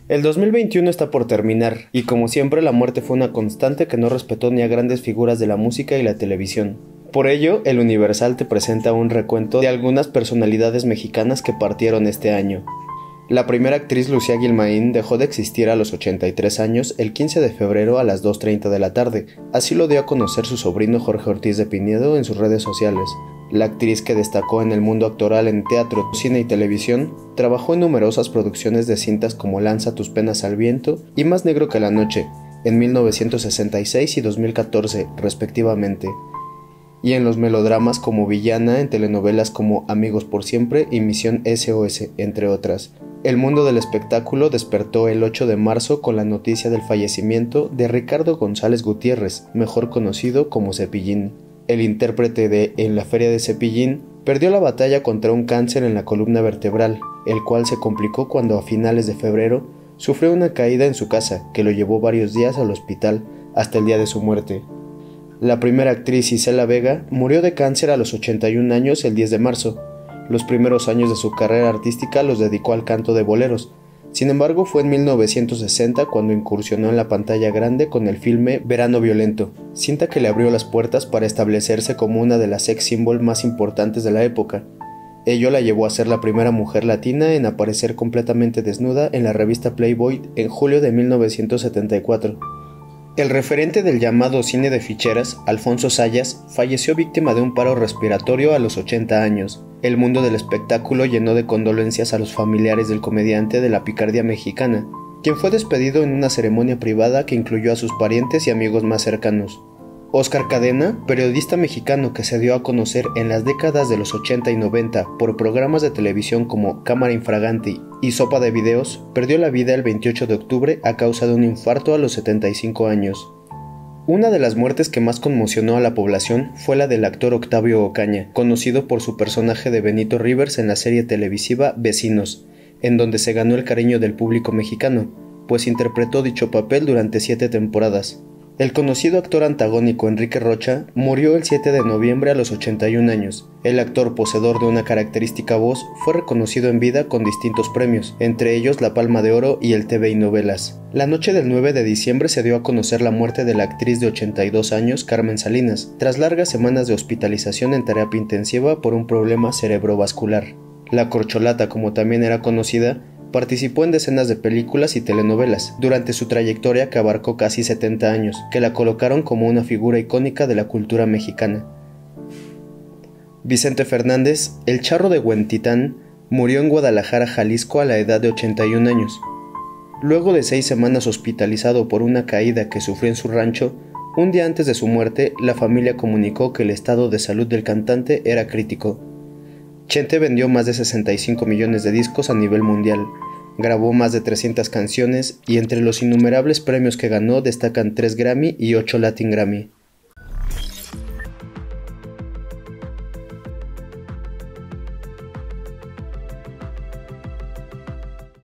El 2021 está por terminar, y como siempre la muerte fue una constante que no respetó ni a grandes figuras de la música y la televisión. Por ello, el Universal te presenta un recuento de algunas personalidades mexicanas que partieron este año. La primera actriz Lucía Guilmaín dejó de existir a los 83 años el 15 de febrero a las 2:30 de la tarde, así lo dio a conocer su sobrino Jorge Ortiz de Pinedo en sus redes sociales. La actriz, que destacó en el mundo actoral en teatro, cine y televisión, trabajó en numerosas producciones de cintas como Lanza tus penas al viento y Más negro que la noche, en 1966 y 2014, respectivamente, y en los melodramas como villana en telenovelas como Amigos por siempre y Misión SOS, entre otras. El mundo del espectáculo despertó el 8 de marzo con la noticia del fallecimiento de Ricardo González Gutiérrez, mejor conocido como Cepillín. El intérprete de En la Feria de Cepillín perdió la batalla contra un cáncer en la columna vertebral, el cual se complicó cuando a finales de febrero sufrió una caída en su casa que lo llevó varios días al hospital hasta el día de su muerte. La primera actriz, Isela Vega, murió de cáncer a los 81 años el 10 de marzo. Los primeros años de su carrera artística los dedicó al canto de boleros. Sin embargo, fue en 1960 cuando incursionó en la pantalla grande con el filme Verano Violento, cinta que le abrió las puertas para establecerse como una de las sex symbol más importantes de la época. Ello la llevó a ser la primera mujer latina en aparecer completamente desnuda en la revista Playboy en julio de 1974. El referente del llamado cine de ficheras, Alfonso Sayas, falleció víctima de un paro respiratorio a los 80 años. El mundo del espectáculo llenó de condolencias a los familiares del comediante de la picardía mexicana, quien fue despedido en una ceremonia privada que incluyó a sus parientes y amigos más cercanos. Óscar Cadena, periodista mexicano que se dio a conocer en las décadas de los 80 y 90 por programas de televisión como Cámara Infraganti y Sopa de Videos, perdió la vida el 28 de octubre a causa de un infarto a los 75 años. Una de las muertes que más conmocionó a la población fue la del actor Octavio Ocaña, conocido por su personaje de Benito Rivers en la serie televisiva Vecinos, en donde se ganó el cariño del público mexicano, pues interpretó dicho papel durante 7 temporadas. El conocido actor antagónico Enrique Rocha murió el 7 de noviembre a los 81 años. El actor, poseedor de una característica voz, fue reconocido en vida con distintos premios, entre ellos la Palma de Oro y el TV y Novelas. La noche del 9 de diciembre se dio a conocer la muerte de la actriz de 82 años Carmen Salinas, tras largas semanas de hospitalización en terapia intensiva por un problema cerebrovascular. La Corcholata, como también era conocida, participó en decenas de películas y telenovelas durante su trayectoria, que abarcó casi 70 años, que la colocaron como una figura icónica de la cultura mexicana. Vicente Fernández, el Charro de Huentitán, murió en Guadalajara, Jalisco, a la edad de 81 años. Luego de 6 semanas hospitalizado por una caída que sufrió en su rancho, un día antes de su muerte, la familia comunicó que el estado de salud del cantante era crítico. Chente vendió más de 65 millones de discos a nivel mundial, grabó más de 300 canciones y entre los innumerables premios que ganó destacan 3 Grammy y 8 Latin Grammy.